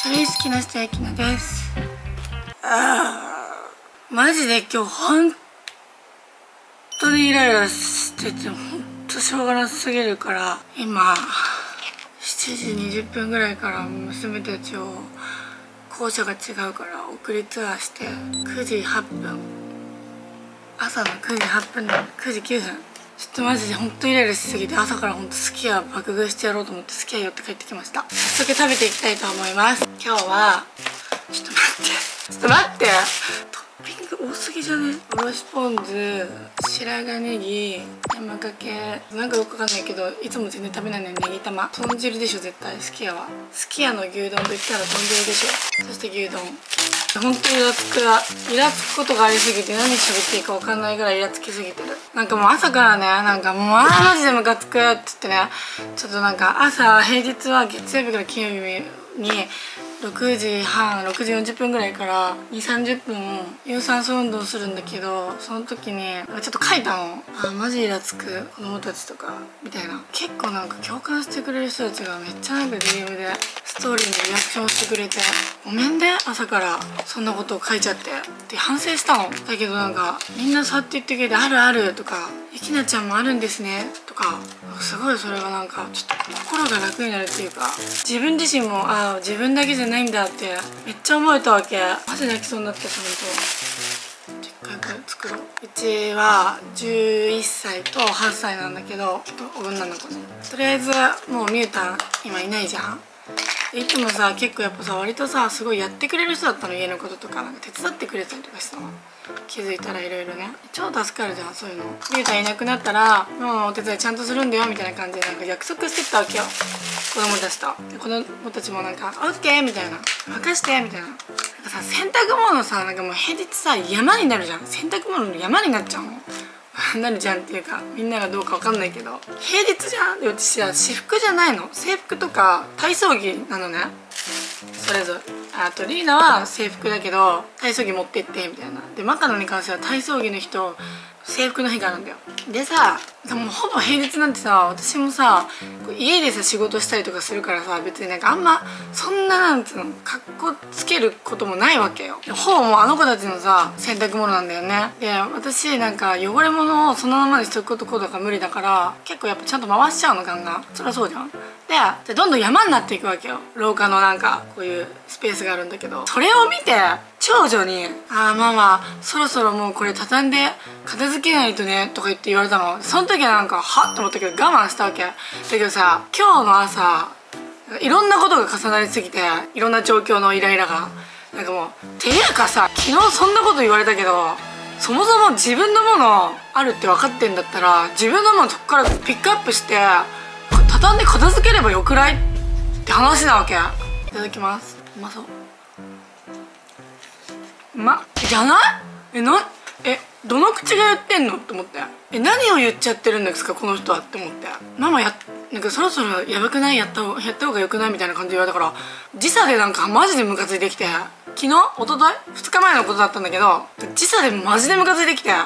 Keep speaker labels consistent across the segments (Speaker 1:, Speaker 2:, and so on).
Speaker 1: 大好きな人やきなです。マジで今日本当にイライラしてて、本当しょうがなすぎるから、今7時20分ぐらいから娘たちを校舎が違うから送りツアーして、9時8分、朝の9時8分で9時9分、ちょっとマジで本当イライラしすぎて、朝から本当すき家爆食いしてやろうと思ってすき家寄って帰ってきました。早速食べていきたいと思います。今日はちょっと待って、トッピング多すぎじゃね？おろしポン酢、白髪ネギ、山かけ、なんかよくわかんないけどいつも全然食べないのにネギ玉、豚汁でしょ絶対。すき家はすき家の牛丼と言ったら豚汁でしょ。そして牛丼、本当にイラつくことがありすぎて、何喋っていいか分かんないぐらいイラつきすぎてる。なんかもう朝からね、なんかもうマジでムカつくって言ってね、ちょっとなんか朝、平日は月曜日から金曜日に6時半、6時40分ぐらいから2、30分有酸素運動するんだけど、その時にちょっと書いたの。マジイラつく子供たちとかみたいな。結構なんか共感してくれる人たちがめっちゃなんか DM でストーリーにリアクションしてくれて、ごめんね朝からそんなことを書いちゃってって反省したの。だけどなんかみんなそうやって言ってくれて、あるあるとか、ゆきなちゃんもあるんですねとか、すごいそれがなんかちょっと心が楽になるっていうか、自分自身も自分だけじゃないんだってめっちゃ思えたわけ。マジ泣きそうになってた。ほんと実家で作ろう。うちは11歳と8歳なんだけど、女の子ね。とりあえずもうみゆたん今いないじゃん。いつもさ、結構やっぱさ、割とさすごいやってくれる人だったの。家のこととかなんか手伝ってくれたりとかしたの。気づいたらいろいろね、超助かるじゃんそういうの。みゆたんいなくなったらもうお手伝いちゃんとするんだよみたいな感じでなんか約束してたわけよ、子供たちと。で子供たちもなんか「オッケー」みたいな「任して」みたいな。なんかさ、洗濯物さ、なんかもう平日さ山になるじゃん。洗濯物の山になっちゃうのなるじゃんっていうか、みんながどうかわかんないけど平日じゃん。でうちは私服じゃないの、制服とか体操着なのね、それぞれ。あとリーナは制服だけど体操着持ってってみたいな。でマカノに関しては体操着の日と制服の日があるんだよ。でさ、もうほぼ平日なんてさ、私もさ家でさ仕事したりとかするからさ、別になんかあんまそんななんつうのかっこつけることもないわけよ。ほぼもうあの子たちのさ洗濯物なんだよね。で私なんか汚れ物をそのままにしとくことが無理だから、結構やっぱちゃんと回しちゃうのガンガン。そりゃそうじゃん。でどんどん山になっていくわけよ。廊下のなんかこういうスペースがあるんだけど、それを見て長女に「ママそろそろもうこれ畳んで片付けないとね」とか言って言われたの。その時はなんかはっと思ったけど我慢したわけだけどさ、今日の朝いろんなことが重なりすぎて、いろんな状況のイライラがなんかもうていうかさ、昨日そんなこと言われたけど、そもそも自分のものあるって分かってんだったら、自分のものそこからピックアップして畳んで片付ければよくないって話なわけ。いただきます。うまそう。じゃない？どの口が言ってんのって思って、何を言っちゃってるんですかこの人はって思って、ママなんかそろそろやばくない、やった方がよくないみたいな感じで言われたから、時差でなんかマジでムカついてきて、昨日一昨日2日前のことだったんだけど、時差でマジでムカついてきて、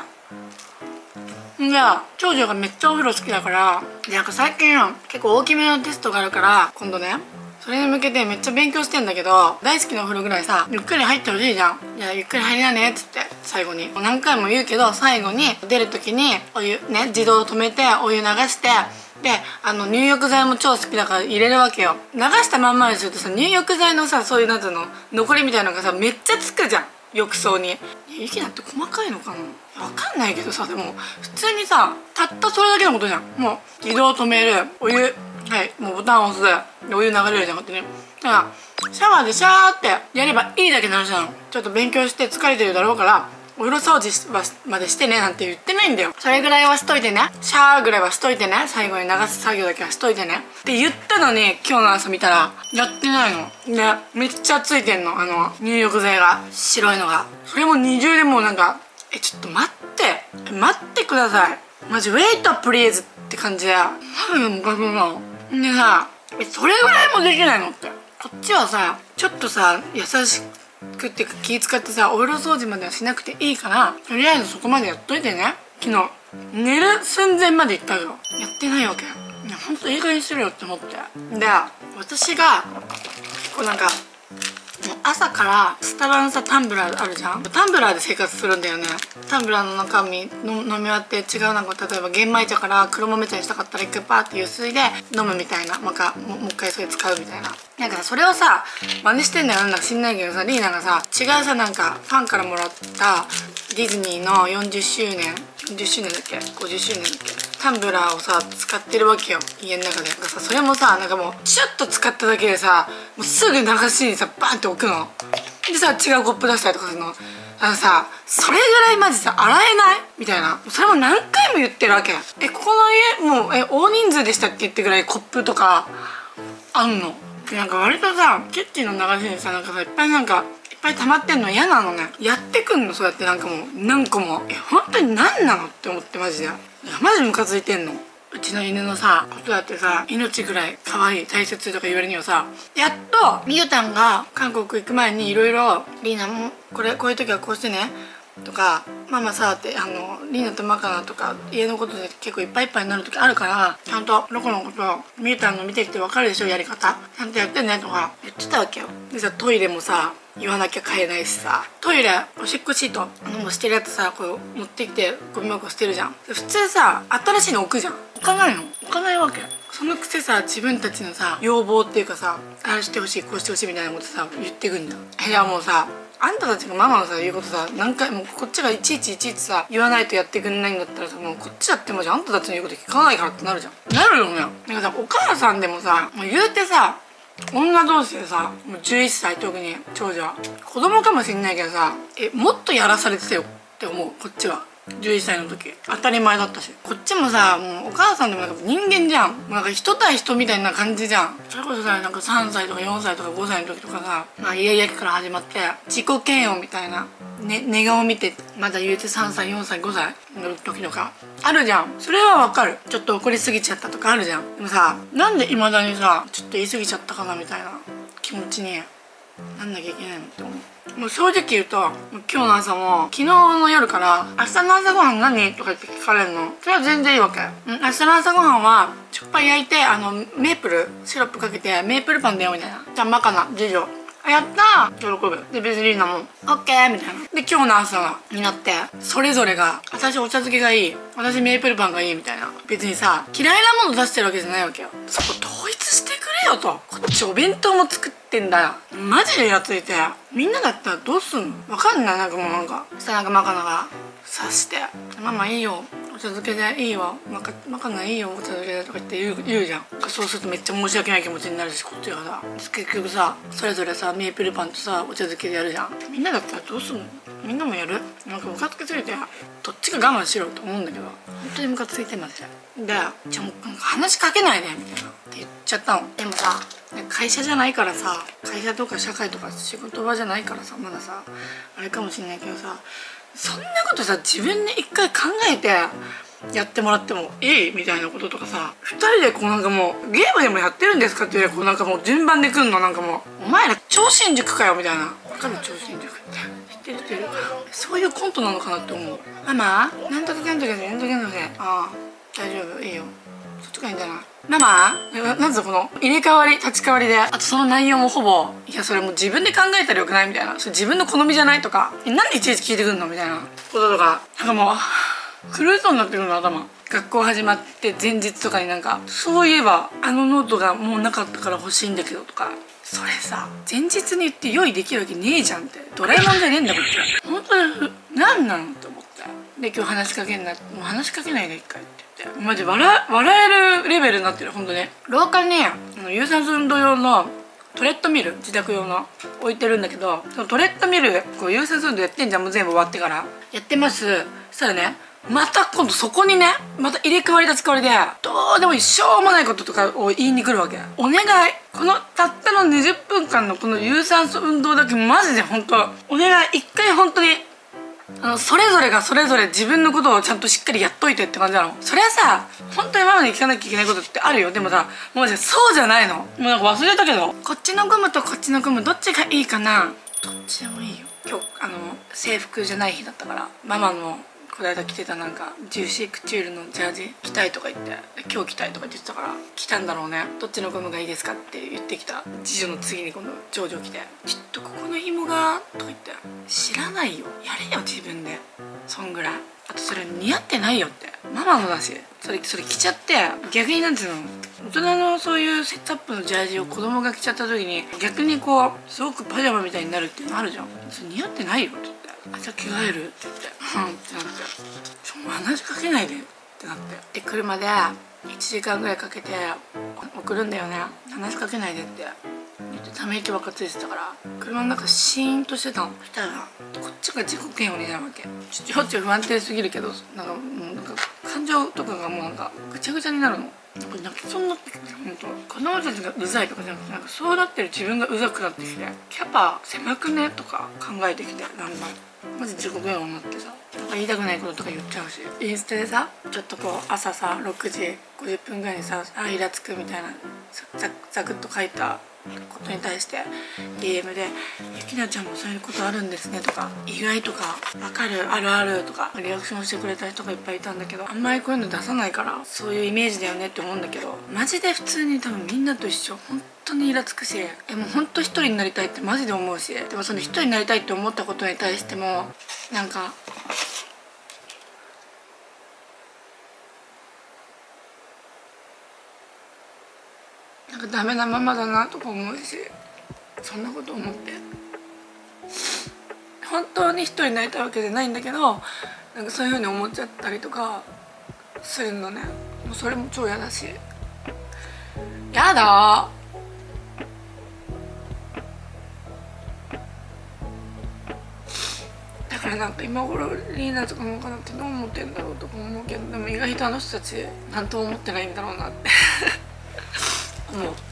Speaker 1: 長女がめっちゃお風呂好きだから、なんか最近結構大きめのテストがあるから今度ね、それに向けてめっちゃ勉強してんだけど、大好きなお風呂ぐらいさゆっくり入ってほしいじゃん。じゃあゆっくり入りなねっつって最後に何回も言うけど、最後に出る時にお湯ね、自動止めてお湯流して、で入浴剤も超好きだから入れるわけよ。流したまんまにするとさ、入浴剤のさそういうなんつうの残りみたいなのがさめっちゃつくじゃん、浴槽に。息なんて細かいのかな、わかんないけどさ、でも普通にさたったそれだけのことじゃん。もう自動止める、お湯、はい、もうボタンを押すでお湯流れるじゃん、こうやってね。だからシャワーでシャーってやればいいだけの話なの。ちょっと勉強して疲れてるだろうからお風呂掃除までしてねなんて言ってないんだよ。それぐらいはしといてね、シャワーぐらいはしといてね、最後に流す作業だけはしといてねって言ったのに、今日の朝見たらやってないので、めっちゃついてんの、入浴剤が白いのが。それも二重でもうなんかちょっと待ってくださいマジ、ウェイトプリーズって感じで、マジで昔のでさ、それぐらいもできないのって。こっちはさちょっとさ優しくっていうか気使ってさお風呂掃除まではしなくていいから、とりあえずそこまでやっといてね。昨日寝る寸前まで行ったけどやってないわけ。ほんといい加減にしてるよって思って。で私がこうなんか朝からスタバのさタンブラーあるじゃん。タンブラーで生活するんだよね。タンブラーの中身飲み終わって違うなんか例えば玄米茶から黒豆茶にしたかったら一回パーってゆすいで飲むみたいな、もう一回それ使うみたいな。なんかさそれをさ真似してんだよ。なんだか知んないけどさリーナがさ違うさなんかファンからもらったディズニーの40周年だっけ50周年だっけタンブラーをさ使ってるわけよ家の中で。なんかさそれもさなんかもうちょっと使っただけでさもうすぐ流しにさバンって置くのでさ違うコップ出したりとかするの。さそれぐらいマジさ洗えないみたいな、それも何回も言ってるわけ。ここの家もう大人数でしたっけってぐらいコップとかあんの。でなんか割とさキッチンの流しにさなんかさいっぱい溜まってんの嫌なのね。やってくんのそうやってなんかもう何個も。本当に何なのって思ってマジで。マジムカついてんの。うちの犬のさことだってさ命ぐらい可愛い大切とか言われるにはさやっとみゆたんが韓国行く前にいろいろリーナもこういう時はこうしてねとかママさってリーナとマカナとか家のことで結構いっぱいいっぱいになる時あるからちゃんとロコのことみゆたんの見てきて分かるでしょやり方ちゃんとやってねとか言ってたわけよ。でさトイレもさ言わなきゃ買えないしさトイレおしっこシートもう捨てるやつさこう持ってきてゴミ箱捨てるじゃん。普通さ新しいの置くじゃん。置かないの置かないわけ。そのくせさ自分たちのさ要望っていうかさあれしてほしいこうしてほしいみたいなことさ言ってくんじゃん。いやもうさあんたたちがママのさ言うことさ何回もこっちがいちいちさ言わないとやってくんないんだったらさもうこっちだってもじゃんあんたたちの言うこと聞かないからってなるじゃん。なるよね。なんかさお母さんでもさもう言うてさ女同士でさもう11歳特に長女は子供かもしんないけどさもっとやらされてたよって思う。こっちは11歳の時当たり前だったしこっちもさもうお母さんでもなんか人間じゃん。もうなんか人対人みたいな感じじゃん。それこそさなんか3歳とか4歳とか5歳の時とかさイヤイヤ期から始まって自己嫌悪みたいな、寝顔見てまだ言うて3歳4歳5歳の時とかあるじゃん。それはわかる。ちょっと怒りすぎちゃったとかあるじゃん。でもさなんでいまだにさちょっと言い過ぎちゃったかなみたいな気持ちになんなきゃいけないのって思う。もう正直言うと今日の朝も昨日の夜から「明日の朝ごはん何?」とか言って聞かれるの。それは全然いいわけ。明日の朝ごはんはしょっぱい焼いてメープルシロップかけてメープルパンだよみたいな。じゃあマカナ次女やったー喜ぶ。で別にリーナもオッケーみたいな。で今日の朝になってそれぞれが私お茶漬けがいい私メープルパンがいいみたいな。別にさ嫌いなもの出してるわけじゃないわけよ。そこ統一してくれよと。こっちお弁当も作ってんだよ。マジでイラついてみんなだったらどうすんのわかんない。なんかもうなんかそしたらなんかマカナが刺して「ママいいよお茶漬けでいいわマカナいいよお茶漬けで」とか言って言うじゃん。そうするとめっちゃ申し訳ない気持ちになるしこっちがさ結局さそれぞれさメープルパンとさお茶漬けでやるじゃん。みんなだったらどうすんの。みんなもやる。なんかムカつきすぎてどっちが我慢しろと思うんだけど本当にムカついてまでで「もう話しかけないで」みたいなって言っちゃったの。でもさ会社じゃないからさ会社とか社会とか仕事場じゃないからさまださあれかもしんないけどさそんなことさ自分で一回考えてやってもらってもいいみたいなこととかさ2人でこうなんかもうゲームでもやってるんですかっていうこうなんかもう順番で来んのなんかもうお前ら超新塾かよみたいな。分かる超新塾って知ってるからそういうコントなのかなって思う。ママなんとかかんとかでなんとかかんとかでああ大丈夫いいよそっちがいいんじゃないママなんぞこの入れ替わり立ち替わりであとその内容もほぼいやそれもう自分で考えたらよくないみたいなそれ自分の好みじゃないとかなんでいちいち聞いてくんのみたいなこととかなんかもう狂いそうになってくるの頭。学校始まって前日とかになんかそういえばノートがもうなかったから欲しいんだけどとかそれさ前日に言って用意できるわけねえじゃんってドラえもんじゃねえんだこっちは本当に何なのって思ってで今日話しかけんなもう話しかけないで一回って言ってマジ笑えるレベルになってる本当に。廊下に有酸素運動用のトレッドミル自宅用の置いてるんだけどそのトレッドミルこう有酸素運動やってんじゃんもう全部終わってからやってます。そしたらねまた今度そこにねまた入れ替わり立ち替わりでどうでもいいしょうもないこととかを言いに来るわけ。お願いこのたったの20分間のこの有酸素運動だけマジで本当お願い一回本当にそれぞれがそれぞれ自分のことをちゃんとしっかりやっといてって感じなの。それはさ本当にママに聞かなきゃいけないことってあるよ。でもさもうそうじゃないの。もうなんか忘れたけどこっちのゴムとこっちのゴムどっちがいいかな。どっちでもいいよ。今日制服じゃない日だったからママのこの間着てたなんかジューシークチュールのジャージ着たいとか言って今日着たいとか言ってたから着たんだろうね。どっちのゴムがいいですかって言ってきた次女の次にこの長女来てちょっとここの紐がとか言って知らないよやれよ自分でそんぐらい。あとそれ似合ってないよってママのだしそれ着ちゃって逆になんていうの大人のそういうセットアップのジャージを子供が着ちゃった時に逆にこうすごくパジャマみたいになるっていうのあるじゃん。それ似合ってないよって言って「あじゃあ着替える?」って言って「うん」ってなって「話しかけないで」ってなってで車で1時間ぐらいかけて送るんだよね話しかけないでって言ってため息ばっかついてたから車の中シーンとしてたの。そしたらこっちが自己嫌悪になるわけ。ちょっと不安定すぎるけどなんかもうなんか感情とかがもうなんかぐちゃぐちゃになるの。泣きそうになってきて本当子供たちがうざいとかじゃなくてなんかそうなってる自分がうざくなってきてキャパ狭くねとか考えてきてだんだんマジ自己嫌悪になってさなんか言いたくないこととか言っちゃうしインスタでさちょっとこう朝さ6時50分ぐらいにさイラつくみたいなザクッと書いたことに対して DM で「ゆきなちゃんもそういうことあるんですね」とか「意外」とか「分かるあるある」とかリアクションしてくれた人がいっぱいいたんだけどあんまりこういうの出さないからそういうイメージだよねって思うんだけどマジで普通に多分みんなと一緒本当にイラつくしもう本当一人になりたいってマジで思うしでもその一人になりたいって思ったことに対してもなんかダメなママだなとか思うしそんなこと思って本当に一人になりたいわけじゃないんだけどなんかそういう風に思っちゃったりとかするのね。もうそれも超嫌だしやだだからなんか今頃リーナとかもかなってどう思ってんだろうとか思うけどでも意外とあの人たち何とも思ってないんだろうなって思う。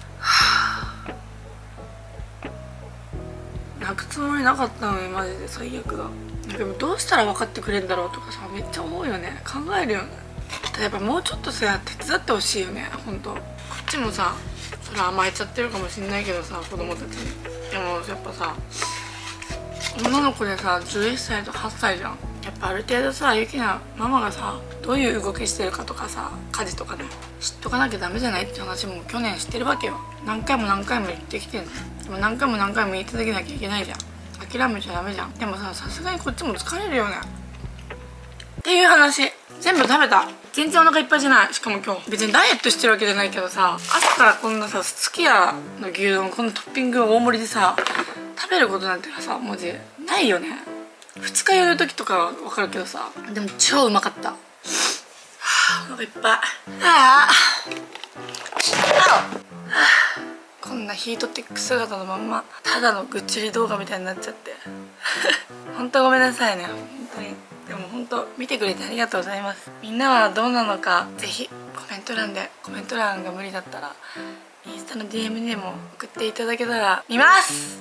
Speaker 1: 泣くつもりなかったのにマジで最悪だ。でもどうしたら分かってくれるんだろうとかさめっちゃ思うよね考えるよね。やっぱもうちょっとさ手伝ってほしいよねほんと。こっちもさそれ甘えちゃってるかもしんないけどさ子供たちにでもやっぱさ女の子でさ11歳と8歳じゃん。やっぱある程度さゆきなママがさどういう動きしてるかとかさ家事とかね知っとかなきゃダメじゃないって話も去年知ってるわけよ。何回も何回も言ってきてんの。でも何回も何回も言い続けなきゃいけないじゃん。諦めちゃダメじゃん。でもさすがにこっちも疲れるよねっていう話。全部食べた。全然お腹いっぱいじゃない。しかも今日別にダイエットしてるわけじゃないけどさ朝からこんなさすき家の牛丼こんなトッピング大盛りでさ食べることなんてさマジないよね。2日やる時とかは分かるけどさでも超うまかった。はあお腹いっぱい。こんなヒートテック姿のまんまただのぐっちり動画みたいになっちゃって本当ごめんなさいね本当に。でも本当見てくれてありがとうございます。みんなはどうなのかぜひコメント欄が無理だったらインスタの DM にでも送っていただけたら見ます。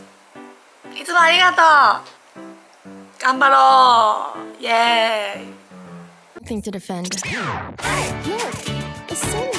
Speaker 1: いつもありがとう。頑張ろうイエーイ。
Speaker 2: Nothing to defend. Look, a